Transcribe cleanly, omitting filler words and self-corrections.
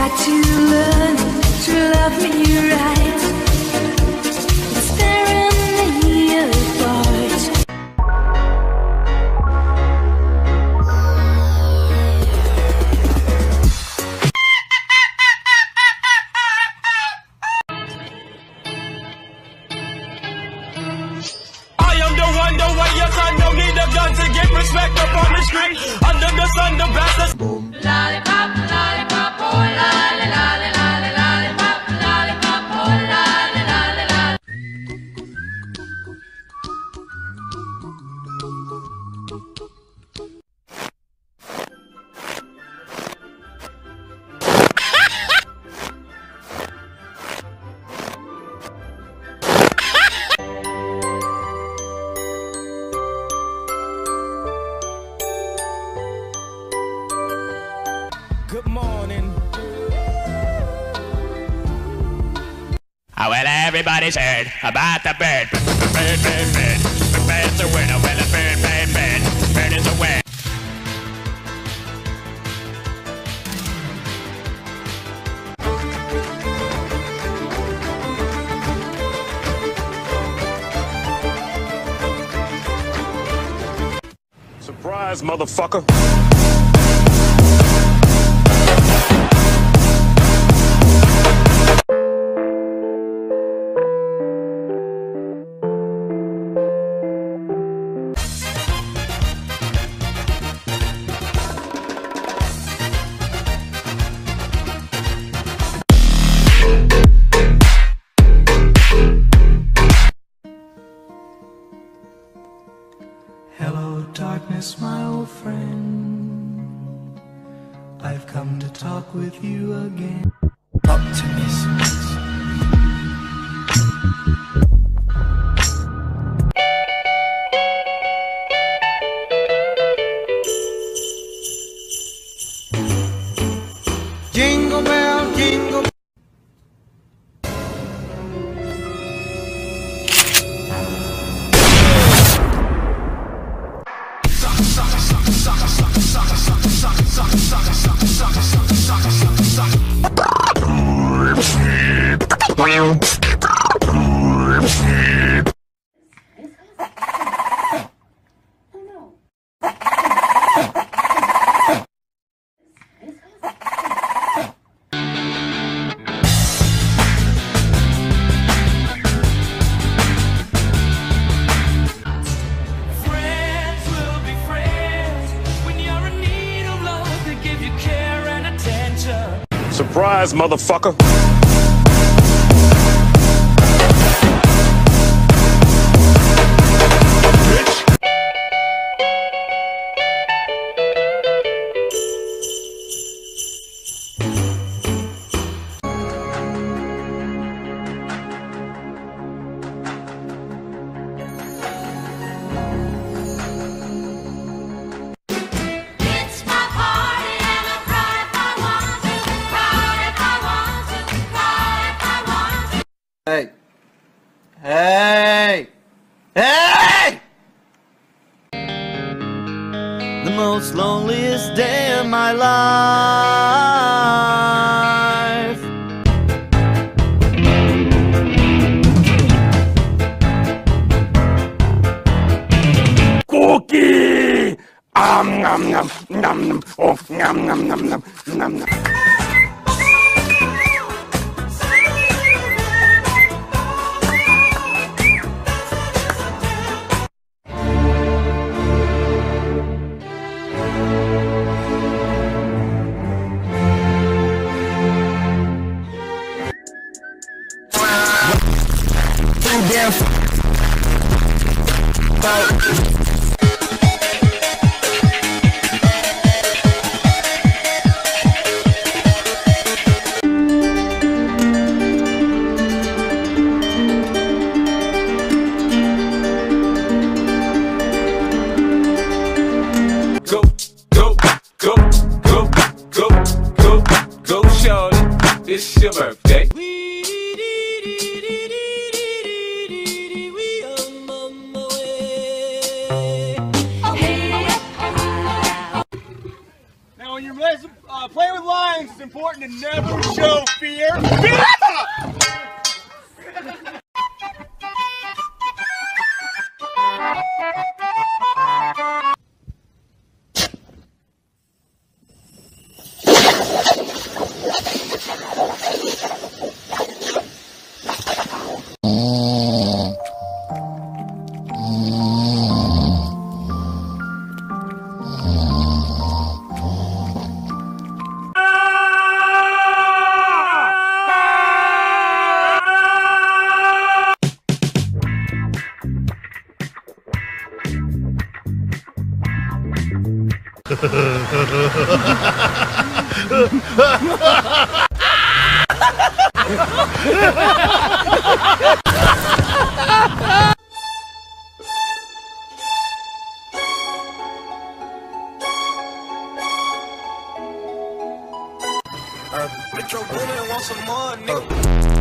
got to learn to love me right. It's tearing me apart. I am the one, the way your son don't need a gun to get respect up on the street. Under the sun, the bastard. Lollipop, lollipop, oh lolly, lolly, lolly, lollipop, lollipop, oh lolly, lolly, lolly. Good morning. Oh, well, everybody's heard about the bird. Bird, bird, bird. The bird's a winner. Well, a bird, bird, bird. Bird is a winner. Surprise, motherfucker. Hello, darkness, my old friend. I've come to talk with you again. Optimisms. Jingle bell, jingle. Friends will be friends when you're in need of love. They give you care and attention. Surprise, motherfucker. It's my party and I cry if I want to, cry if I want to, cry if I want to. Hey! Hey! Hey! The most loneliest day of my life. Cookie! Nom nom nom nom. Oh, nom nom nom nom nom nom. Go, go, go, go, go, go, go, shorty. It's your birthday. when you're playing with lions, it's important to never show fear. Bitch, your woman want some more, nigga.